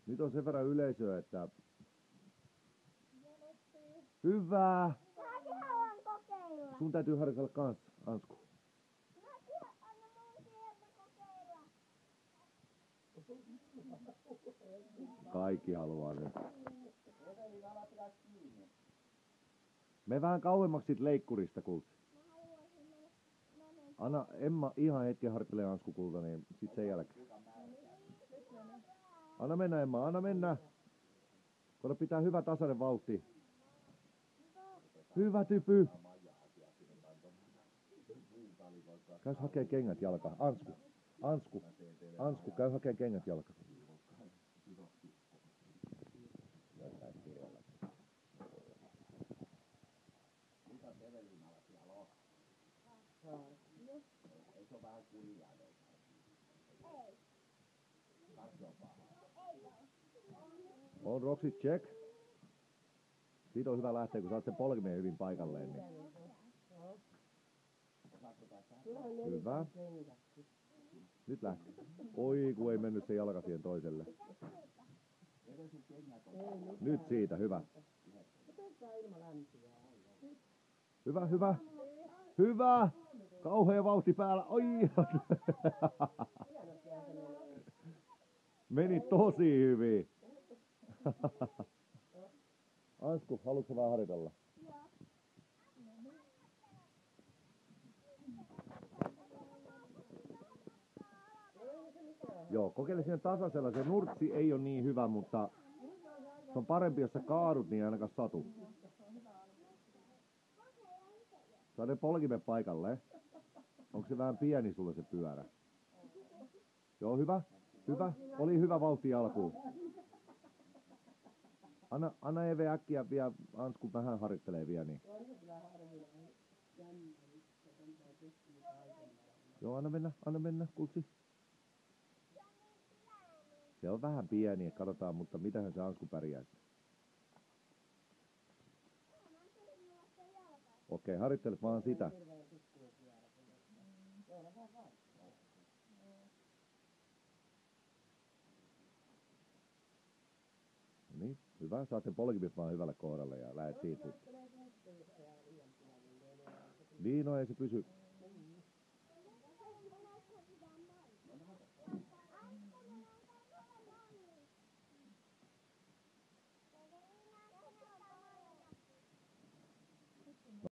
Nyt on sen verran yleisöä, että... Hyvä! Mäkin haluan kokeilla. Sun täytyy harjoitella kans, Ansku. Mäkin anna mun sieltä kokeilla. Kaikki haluaa sen. Me vähän kauemmaksi sit leikkurista, kulta. Mä haluaisin mennä. Anna Emma ihan hetken harjoittelee Ansku, kulta, niin sit sen jälkeen. Anna mennä, Emma, anna mennä. Koita pitää hyvä tasainen vauhti. Hyvä typy. Käy hakee kengät jalkaan. Ansku, käy hakee kengät jalkaan. On Roxy check. Siitä on hyvä lähteä, kun saat sen polkimeen hyvin paikalleen. Niin. Hyvä. Nyt lähti. Oi, kun ei mennyt se jalka siihen toiselle. Nyt siitä, hyvä. Hyvä, hyvä. Hyvä! Kauhea vauhti päällä. Oi! Meni tosi hyvin. Ansku, haluatko vähän harjoitella? Joo, kokeile siinä tasaisella. Se nurtsi ei ole niin hyvä, mutta se on parempi, jos sä kaadut, niin ainakaan satu. Saa ne polkimet paikalle. Onko se vähän pieni sulle se pyörä? Joo, hyvä. Hyvä. Oli hyvä vauhti alkuun. Anna Eve äkkiä vielä, Ansku vähän harjoittelee vielä niin. Joo, anna mennä, kultsi. Se on vähän pieni, katsotaan, mutta mitähän se Ansku pärjää. Okei, harjoittele vaan sitä. Niin, hyvä. Saatte polkimit vaan hyvälle kohdalle ja lähet siitä. Niin, no ei se pysy.